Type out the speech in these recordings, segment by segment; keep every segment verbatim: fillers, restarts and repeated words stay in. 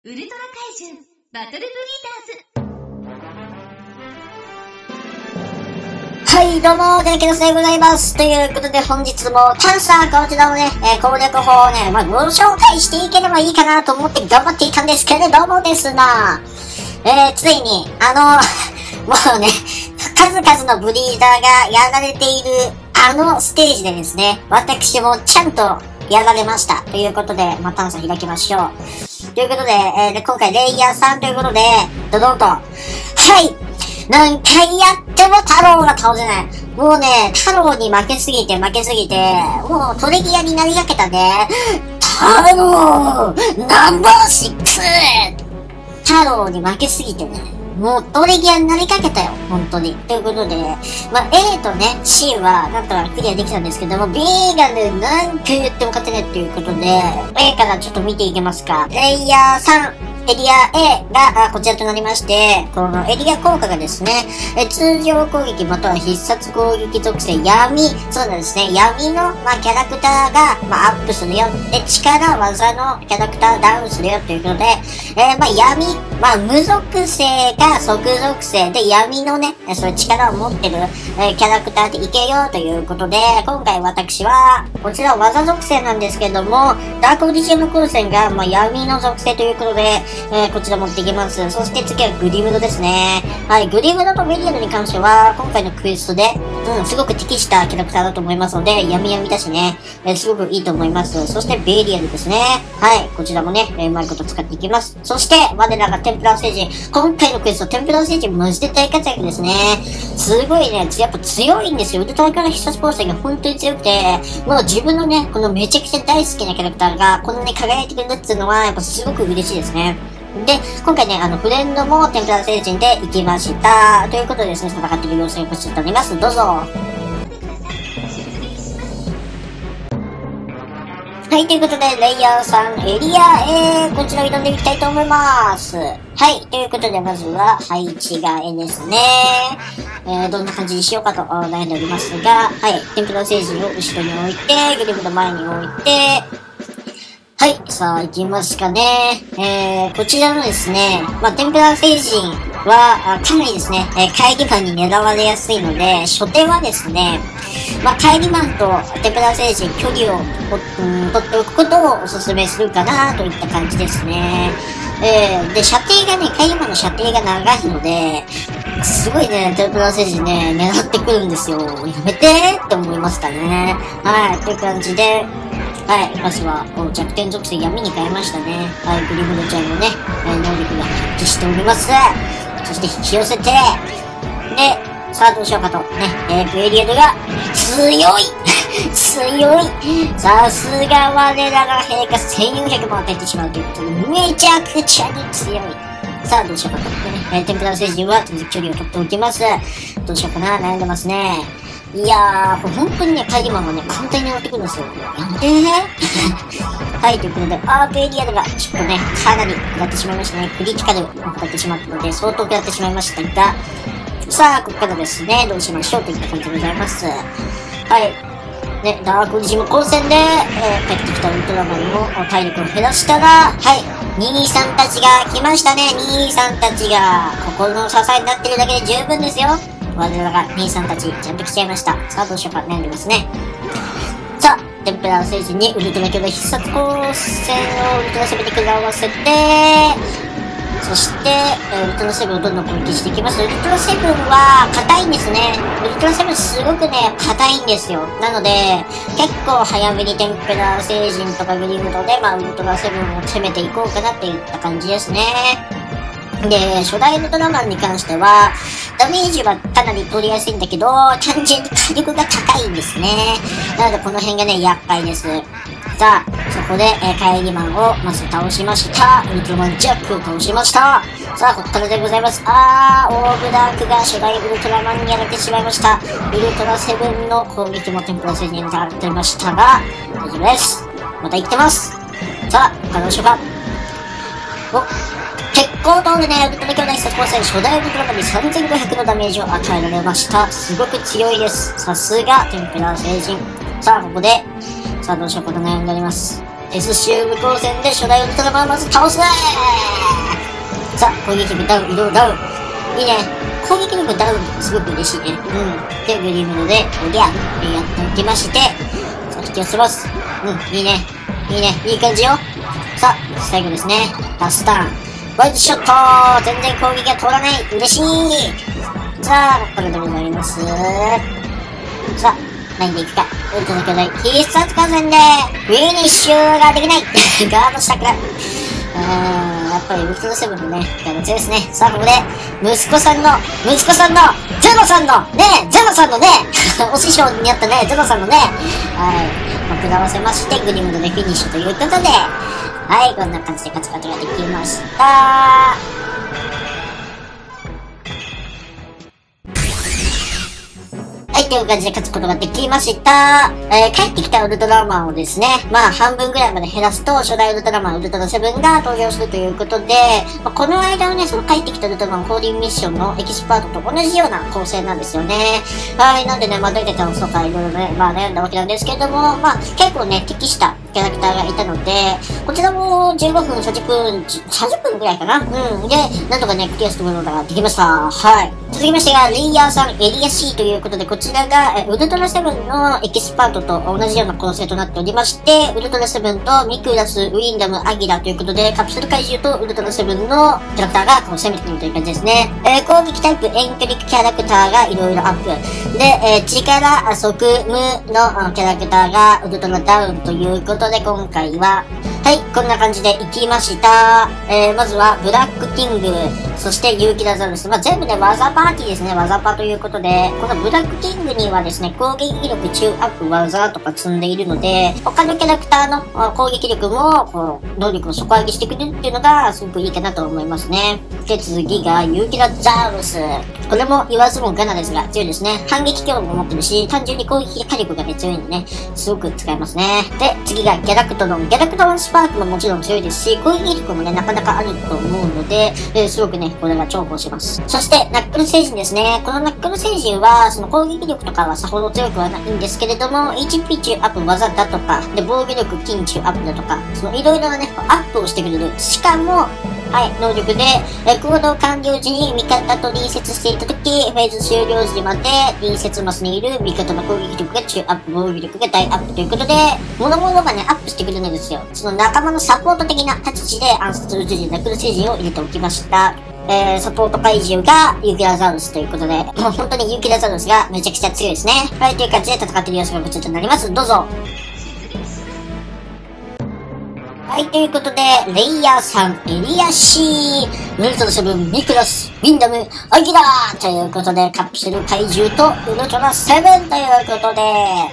ウルトラ怪獣バトルブリーダーズ。 はい、どうも、デラケロスでございます。ということで、本日もチャンスはこちらのね、えー、攻略法をね、まあ、ご紹介していければいいかなと思って頑張っていたんですけれどもですな。えー、ついに、あの、もうね、数々のブリーダーがやられている、あのステージでですね、私もちゃんとやられました。ということで、まあ、探査開きましょう。ということで、えー、で今回レイヤーさんということで、ドドンと。はい。何回やっても太郎が倒せない。もうね、太郎に負けすぎて負けすぎて、もうトレギアになりかけたね。太郎ナンバーシックス太郎に負けすぎてね。もうトレギアになりかけたよ。本当に。ということで、まあ、A とね、C はなんとかクリアできたんですけども、B がね、何回言っても勝てないっていうことで、A からちょっと見ていきますか。レイヤーさん。エリア A がこちらとなりまして、このエリア効果がですね、え通常攻撃または必殺攻撃属性闇、そうなんですね、闇の、まあ、キャラクターが、まあ、アップするよ。で、力、技のキャラクターダウンするよということで、えー、まあ、闇、まあ、無属性か即属性で闇のね、そういう力を持ってる、えー、キャラクターでいけよということで、今回私は、こちら技属性なんですけども、ダークオリジム光線が、まあ、闇の属性ということで、えー、こちら持っていきます。そして次はグリムドですね。はい、グリムドとベリアルに関しては、今回のクエストで、うん、すごく適したキャラクターだと思いますので、闇闇だしね、えー、すごくいいと思います。そしてベリアルですね。はい、こちらもね、えー、うまいこと使っていきます。そして、我らがテンプラー星人。今回のクエスト、テンプラー星人マジで大活躍ですね。すごいね、やっぱ強いんですよ。ウルトラから必殺光線が本当に強くて、もう自分のね、このめちゃくちゃ大好きなキャラクターが、こんなに輝いてくれるっていうのは、やっぱすごく嬉しいですね。で、今回ね、あの、フレンドもテンプラー星人で行きました。ということでですね、戦っている様子にこちらとなります。どうぞ。はい、ということで、レイヤーさん、エリア A、こちらを挑んでいきたいと思います。はい、ということで、まずは、配置が A ですね。えー、どんな感じにしようかと悩んでおりますが、はい、テンプラー星人を後ろに置いて、グリムの前に置いて、はい。さあ、行きますかね。えー、こちらのですね、まあ、テンプラー星人は、かなりですね、えー、帰りマンに狙われやすいので、初手はですね、まあ、帰りマンとテンプラー星人、距離を、うん、取っておくことをお勧めするかな、といった感じですね。えー、で、射程がね、帰りマンの射程が長いので、すごいね、テンプラー星人ね、狙ってくるんですよ。やめてーって思いますかね。はい、という感じで、はい、まずは、弱点属性闇に変えましたね。はい、グリムドちゃんのね、えー、能力が発揮しております。そして引き寄せて、で、さあどうしようかと。ね、えー、ベリアルが、強い強いさすが我らが陛下せんよんひゃくも当ててしまうということで、めちゃくちゃに強い。さあどうしようかと。ね、えー、テンプラー星人は、距離を取っておきます。どうしようかな、悩んでますね。いやー、これ本当にね、帰りマンはね、簡単に狙ってくるんですよ。やめてーはい、ということで、アークエリアルが、ちょっとね、かなり食らってしまいましたね。クリティカルを食らってしまったので、相当食らってしまいましたが、さあ、ここからですね、どうしましょうといった感じでございます。はい。ね、ダークオリジム光線で、えー、帰ってきたウルトラマンの体力を減らしたら、はい、兄さんたちが来ましたね。兄さんたちが、心の支えになってるだけで十分ですよ。我らが兄さんたち、ちゃんと来ちゃいました。さあ、どうしようか悩んでますね。さあ、テンプラー星人にウルトラ巨大必殺光線をウルトラセブンに食らわせて、そして、えー、ウルトラセブンをどんどん攻撃していきます。ウルトラセブンは硬いんですね。ウルトラセブンすごくね、硬いんですよ。なので、結構早めにテンプラー星人とかグリムドで、まあ、ウルトラセブンを攻めていこうかなっていった感じですね。で、初代ウルトラマンに関しては、ダメージはかなり取りやすいんだけど、単純に火力が高いんですね。なのでこの辺がね、厄介です。さあ、そこで、えー、帰りマンをまず倒しました。ウルトラマンジャックを倒しました。さあ、ここからでございます。あー、オーブダークが初代ウルトラマンにやられてしまいました。ウルトラセブンの攻撃もテンプラ星人にやられてましたが、大丈夫です。また生きてます。さあ、ここからどうしようか。お結構通るね、ウルトラ兄弟必殺光線、初代ウルトラマンにさんぜんごひゃくのダメージを与えられました。すごく強いです。さすが、テンプラー星人。さあ、ここで、さあ、どうしようかと悩んでおります。 S シウム光線で初代ウルトラマンをまず倒すねー。さあ、攻撃力ダウン、移動ダウン。いいね。攻撃力ダウンってすごく嬉しいね。うん。で、グリムドで、おぎゃ、やっておきまして、さあ、引き寄せます。うん、いいね。いいね。いい感じよ。さあ、最後ですね。ラスターン。ワイドショット全然攻撃が通らない。嬉しい。さあ、ここからでございます。さあ、何でいくか。ウルトラ巨大必殺火線で、フィニッシュができない。ガードしたくらい。うーん、やっぱりウルトラセブンのね、ガード強いですね。さあ、ここで、息子さんの、息子さんの、ゼロさんの、ねえ、ゼロさんのね、お師匠にあったね、ゼロさんのね、はい、まあ、くだわせまして、グリムドでフィニッシュということで、はい、こんな感じで勝つことができました。はい、という感じで勝つことができました。えー、帰ってきたウルトラマンをですね、まあ半分ぐらいまで減らすと、初代ウルトラマン、ウルトラセブンが登場するということで、まあ、この間はね、その帰ってきたウルトラマン降臨ミッションのエキスパートと同じような構成なんですよね。はい、なんでね、まあどうやって倒すとかいろいろね、まあ悩んだわけなんですけれども、まあ結構ね、適したキャラクターがいたので、こちらもじゅうごふん、さんじゅっぷん、さんじゅっぷんぐらいかな。うん。で、なんとかね、クリアすることができました。はい。続きましてが、レイヤーさん、エリア C ということで、こちらが、えウルトラセブンのエキスパートと同じような構成となっておりまして、ウルトラセブンとミクラス、ウィンダム、アギラということで、カプセル怪獣とウルトラセブンのキャラクターがこう攻めてくるという感じですね。えー、攻撃タイプ、遠距離キャラクターがいろいろアップ。で、えー、力、速、無のキャラクターがウルトラダウンということで、今回は、はい、こんな感じで行きました。えー、まずは、ブラックキング、そしてユーキラザウルス。まあ、全部で技パーティーですね。技パということで、このブラックキングにはですね、攻撃力中アップ技とか積んでいるので、他のキャラクターの攻撃力も、こう、能力を底上げしてくれるっていうのが、すごくいいかなと思いますね。で、次が、ユーキラザウルス。これも言わずもがなですが、強いですね。反撃強度も持ってるし、単純に攻撃火力がね、強いんでね、すごく使えますね。で、次が、ギャラクトロン。ギャラクトロンスパークももちろん強いですし、攻撃力もね、なかなかあると思うので、えー、すごくね、これが重宝します。そして、ナックル星人ですね。このナックル星人は、その攻撃力とかはさほど強くはないんですけれども、エイチピー 中アップ技だとか、で、防御力筋中アップだとか、そのいろいろなね、アップをしてくれる。しかも、はい、能力で、え行動完了時に味方と隣接していたとき、フェーズ終了時まで隣接マスにいる味方の攻撃力が中アップ、防御力が大アップということで、諸々がね、アップしてくれるんですよ。その仲間のサポート的な立ち位置で暗殺宇宙人ナックル星人を入れておきました。えー、サポート怪獣がユーキラザウルスということで、もう本当にユーキラザウルスがめちゃくちゃ強いですね。はい、という感じで戦っている様子がこちらとなります。どうぞ。はい、ということで、レイヤーさん、エリア C、ウルトラセブン、ミクラス、ウィンダム、アギラーということで、カプセル怪獣とウルトラセブンということで、はい、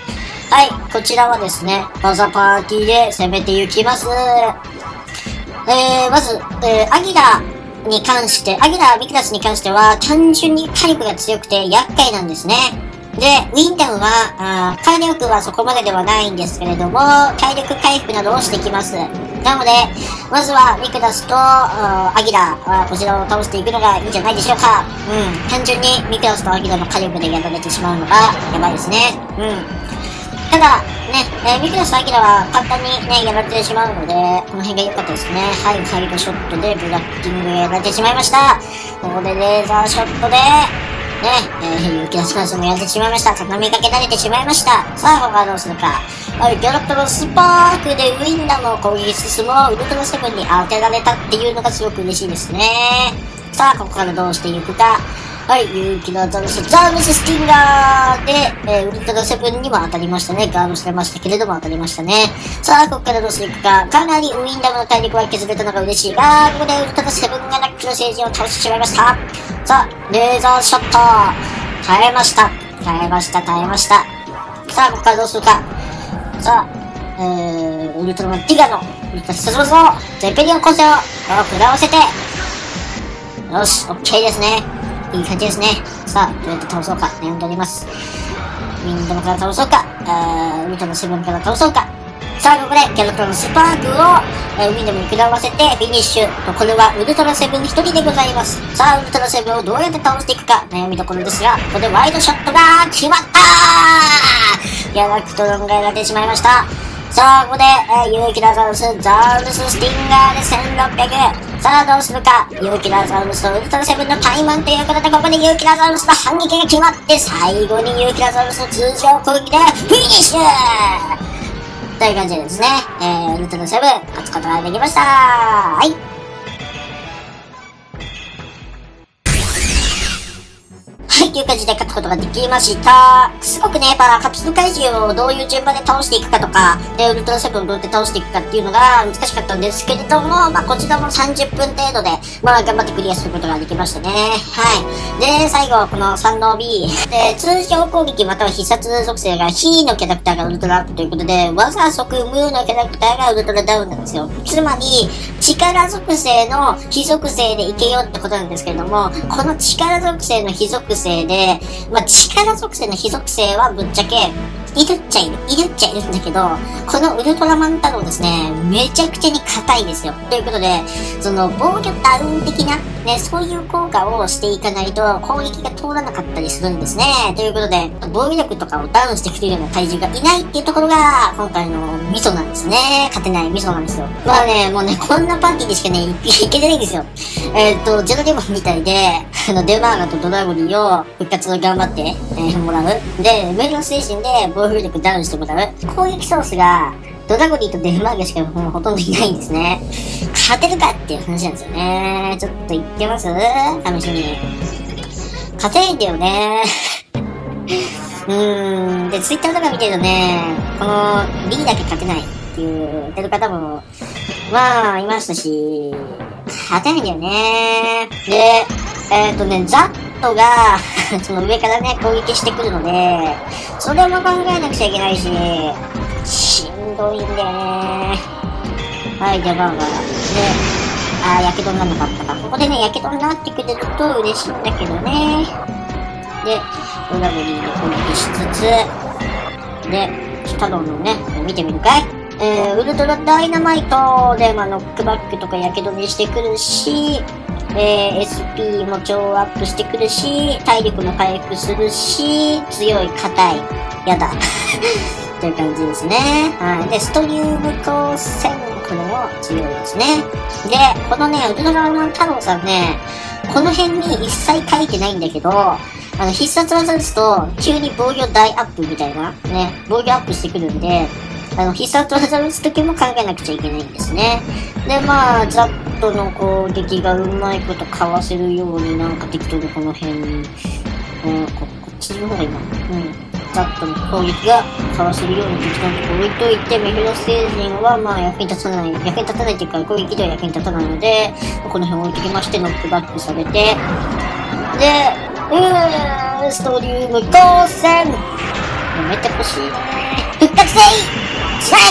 こちらはですね、技パーティーで攻めていきます。えー、まず、えー、アギラに関して、アギラ、ミクラスに関しては、単純に火力が強くて厄介なんですね。で、ウィンダムは、あ火力はそこまでではないんですけれども、体力回復などをしてきます。なので、まずは、ミクラスと、アギラ、こちらを倒していくのがいいんじゃないでしょうか。うん。単純に、ミクラスとアギラの火力でやられてしまうのが、やばいですね。うん。ただ、ね、えー、ミクラスとアギラは簡単にね、やられてしまうので、この辺が良かったですね。はい、ハイドショットでブラッキングやられてしまいました。ここでレーザーショットで、ね、えー、ユキラスカンスもやられてしまいました。畳みかけられてしまいました。さあ、ここはどうするか。はい、ギャラクトのスパークでウィンダムを攻撃進むウルトラセブンに当てられたっていうのがすごく嬉しいですね。さあ、ここからどうしていくか。はい、勇気のザウルス、ザウルススティンガーで、えー、ウルトラセブンにも当たりましたね。ガードされましたけれども当たりましたね。さあ、ここからどうしていくか。かなりウィンダムの体力は削れたのが嬉しいが、ここでウルトラセブンがナックル星人を倒してしまいました。さあ、レーザーショット。耐えました。耐えました、耐えました。さあ、ここからどうするか。さあ、えー、ウルトラマンティガの、ウルトラスタジオのゼペリオン構成を食らわせて、よし、オッケーですね。いい感じですね。さあ、どうやって倒そうか悩んでおります。ウィンダムから倒そうか、あウルトラセブンから倒そうか。さあ、ここでキャラクターのスパークを、えー、ウィンダムに食らわせてフィニッシュ。これはウルトラセブンひとりでございます。さあ、ウルトラセブンをどうやって倒していくか悩みどころですが、ここでワイドショットが決まったー。ギャラクトロンがやられてしまいました。 さあ、ここで、えー、ユーキラザウルス、ザウルススティンガーでせんろっぴゃく。さあ、どうするか。ユーキラザウルスとウルトラセブンのタイマンということで、ここでユーキラザウルスの反撃が決まって、最後にユーキラザウルスの通常攻撃で、フィニッシュという感じでですね、えー、ウルトラセブン、勝つことができました。はい。はい、という感じで勝つことができました。すごくね、やっぱカプセル怪獣をどういう順番で倒していくかとか、で、ウルトラセブンをどうやって倒していくかっていうのが難しかったんですけれども、まあ、こちらもさんじゅっぷん程度で、まあ、頑張ってクリアすることができましたね。はい。で、最後、このさんの B。で、通常攻撃または必殺属性が非のキャラクターがウルトラアップということで、技即無のキャラクターがウルトラダウンなんですよ。つまり、力属性の非属性でいけよってことなんですけれども、この力属性の非属性で、まあ、力属性の非属性はぶっちゃけ、いるっちゃいる、いるっちゃいるんだけど、このウルトラマン太郎ですね、めちゃくちゃに硬いですよ。ということで、その防御ダウン的な、ね、そういう効果をしていかないと攻撃が通らなかったりするんですね。ということで、防御力とかをダウンしてくれるような体重がいないっていうところが、今回のミソなんですね。勝てないミソなんですよ。まあね、もうね、こんなパーティーでしかね、い, いけてないんですよ。えー、っと、ゼロデモンみたいで、あの、デマーガとドラゴリを復活を頑張って、えー、もらう。で、メルの精神で防御力ダウンしてもらう。攻撃ソースが、ドラゴリーとデルマーガしかもうほとんどいないんですね。勝てるかっていう話なんですよね。ちょっと言ってます?試しに。勝てないんだよね。うーん。で、ツイッターとか見てるとね、この B だけ勝てないっていう言ってる方も、まあ、いましたし、勝てないんだよね。で、えっとね、ザットが、その上からね、攻撃してくるので、それも考えなくちゃいけないし、しんどいんだよね。はい、で、まあまあ。で、あー、やけどにならなかったか。ここでね、やけどになってくれると嬉しいんだけどね。で、ドラゴリーで攻撃しつつ、で、太郎のね、見てみるかい?えー、ウルトラダイナマイトで、まあ、ノックバックとかやけどにしてくるし、えー、エスピー も超アップしてくるし、体力も回復するし、強い、硬い、やだ。という感じですね。はい。で、ストリウム光線、これも強いですね。で、このね、ウルトラマン太郎さんね、この辺に一切書いてないんだけど、あの、必殺技打つと、急に防御大アップみたいな、ね、防御アップしてくるんで、あの、必殺技打つときも考えなくちゃいけないんですね。で、まあ、ザットの攻撃がうまいことかわせるように、なんか適当にこの辺に、えー、こ、こっちの方がいいな。うん。ザットの攻撃がかわせるように適当なとこ置いといて、メフィロ星人はまあ役に立たない、役に立たないっていうか攻撃では役に立たないので、この辺置いてきまして、ノックバックされて、で、うー、ストリウム光線やめてほしいね。復活せいしない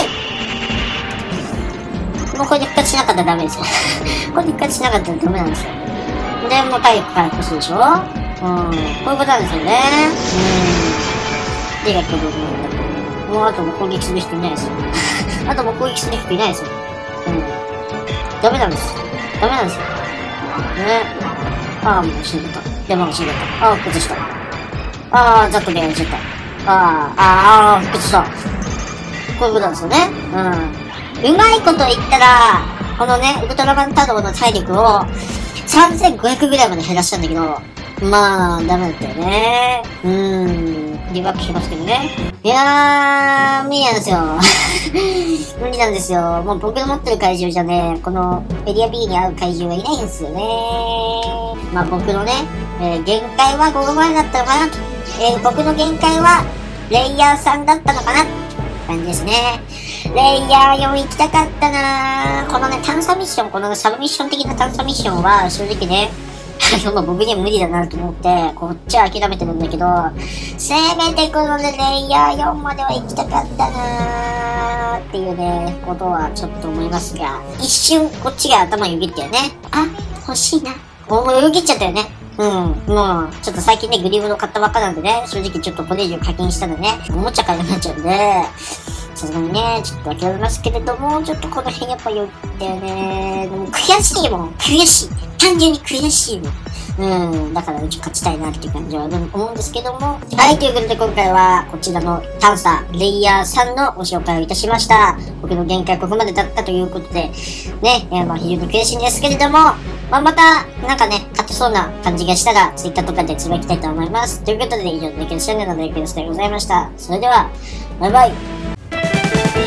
!もうこれで復活しなかったらダメですよ。これで復活しなかったらダメなんですよ。で、もう体力回復するでしょ?うん。こういうことなんですよね。うん。で、やけどなんだけど。もうあとも攻撃する人いないですよ。あともう攻撃する人いないですよ。うん。ダメなんです。ダメなんですよ。ね。ああ、もう死んじゃった。で、もう死んじゃった。ああ、復活した。ああ、ざっとでやっちゃった。ああ、ああ、復活した。こういうことなんですよね。うん。うまいこと言ったら、このね、ウルトラマン太郎の体力をさんぜんごひゃくぐらいまで減らしたんだけど、まあ、ダメだったよね。うーん。リバックしますけどね。いやー、無理なんですよ。無理なんですよ。もう僕の持ってる怪獣じゃね、このエリア B に合う怪獣はいないんですよね。まあ僕のね、えー、限界はここまでだったのかなと。えー、僕の限界は、レイヤーさんだったのかなって感じですね。レイヤーよん行きたかったなー。このね、探査ミッション、このサブミッション的な探査ミッションは、正直ね、まあ僕には無理だなと思って、こっちは諦めてるんだけど、せめてこのね、レイヤーよんまでは行きたかったなーっていうね、ことはちょっと思いますが、一瞬こっちが頭よぎったよね。あ、欲しいな。もうよぎっちゃったよね。うん。もう、ちょっと最近ね、グリムの買ったばっかなんでね、正直ちょっとこれ以上課金したらね、おもちゃ買えなくなっちゃうんで、さすがにね、ちょっと諦めますけれども、ちょっとこの辺やっぱよぎったよね。でも悔しいもん。悔しい。単純に悔しいもん。 うん、だからうち勝ちたいなっていう感じは思うんですけども。はい、ということで今回はこちらの探査レイヤーさんのご紹介をいたしました。僕の限界はここまでだったということで、ね、えー、まあ非常に悔しいんですけれども、まあまた、なんかね、勝てそうな感じがしたら、ツイッターとかでつぶやきたいと思います。ということで、以上、デケルシャンネルのデケルスでございました。それでは、バイバイ。